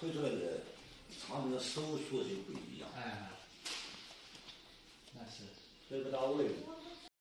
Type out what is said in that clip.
推出来的厂子的手速就不一样。 哎，那是。 这不到位。